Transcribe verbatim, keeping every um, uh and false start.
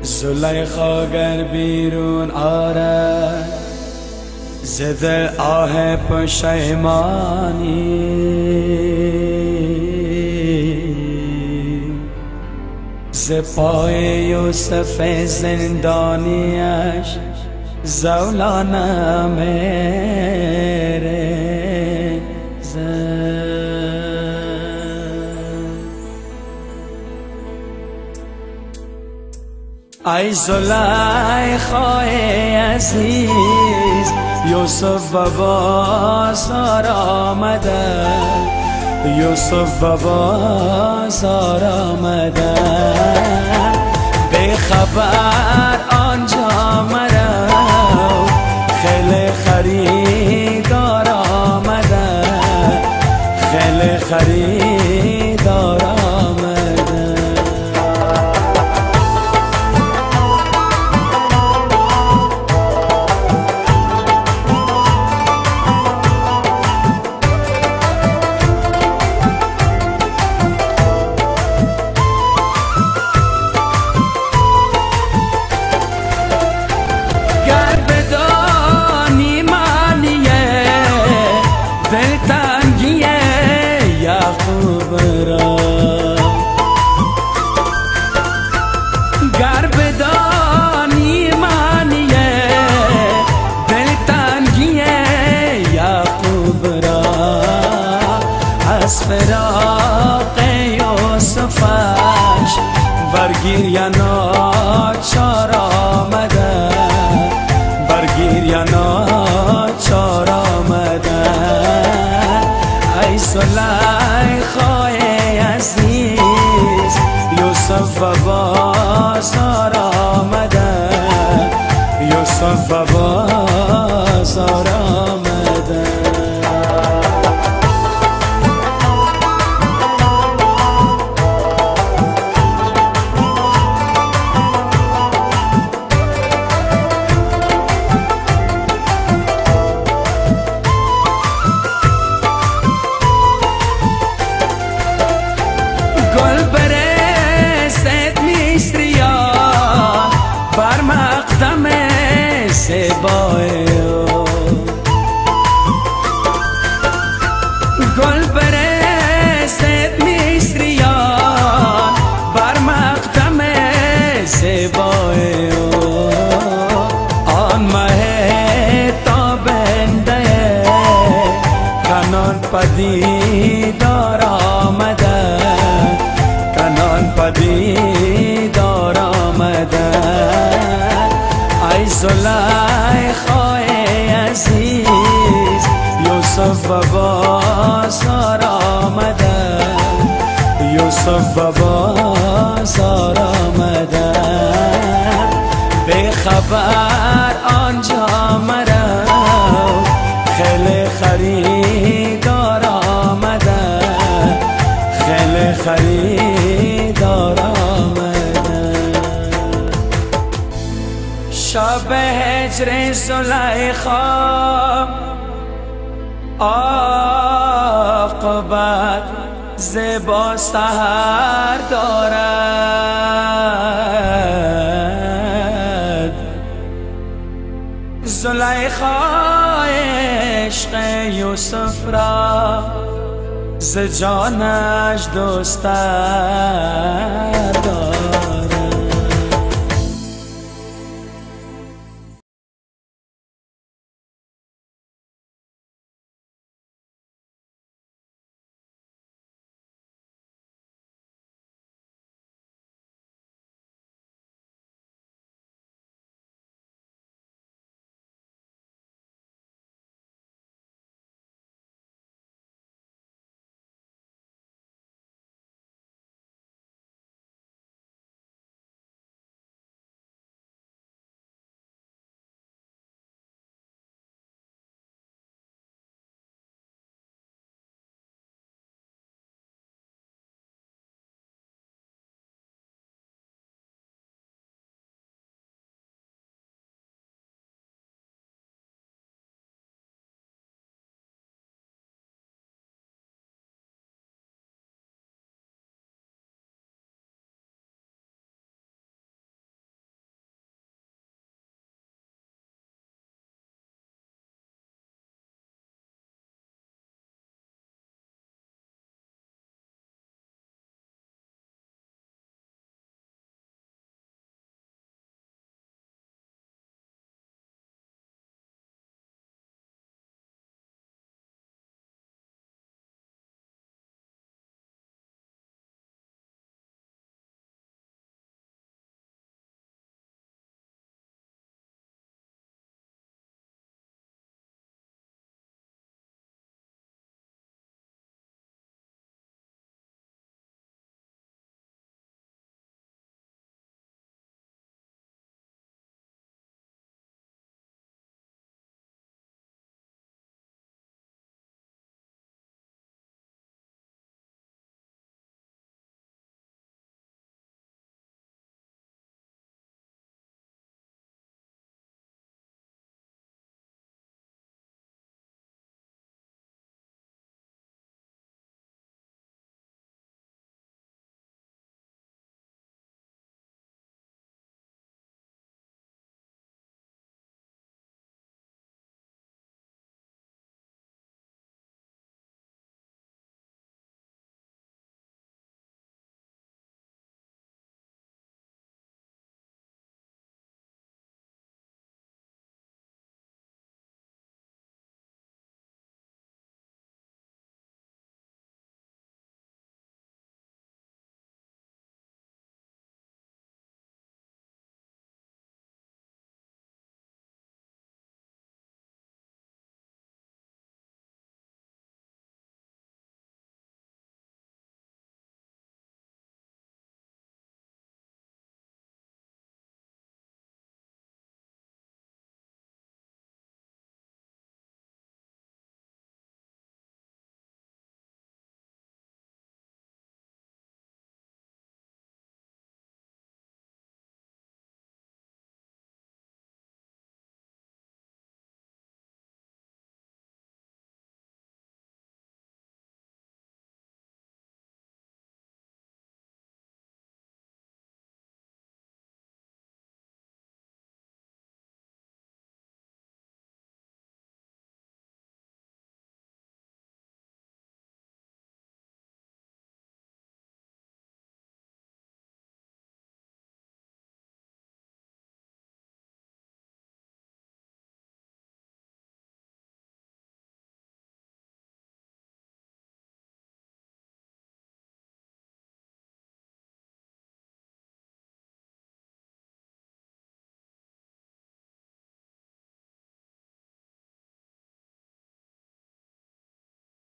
زلیخا گر بیرون آرد ز دل آه پشیمانی، ز پای یوسف زندانیش زولانه میره زد. ای زلیخای عزیز یوسف و بازار آمده، یوسف و بازار آمده، به خبر آنجا مرو خیلی خریدار آمده، خیلی خریدار آمده. گر بدانی معنیه دلتنگی یعقوب را، از فراق یوسفش برگیر یا ناچار آمده، برگیر یا ناچار آمده. ای زلیخای عزیز یوسف و بازار آمده، یوسف و بازار آمده. گل برسد میستریا بر مقدم زیبای او، گل برسد میستریا بر مقدم زیبای او. آن مه تابنده کنان پدیدار آمده، کنان پدیدار آمده. ای زلیخای عزیز یوسف و بازار آمده، یوسف و بازار آمده، به خبر آنجا مرو خیلی خریدار آمده، خیلی خریدار آمده. شب هجر زلیخا عاقبت زیبا سحر دارد، زلیخای عشق یوسف را ز جانش دوست است.